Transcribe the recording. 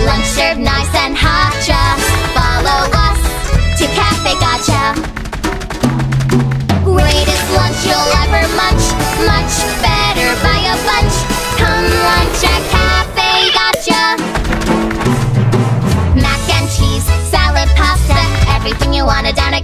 Lunch served nice and hot, just follow us to Café Gotcha. Greatest lunch you'll ever munch, much better by a bunch. Come lunch at Café Gotcha. Mac and cheese, salad, pasta, everything you wanna down at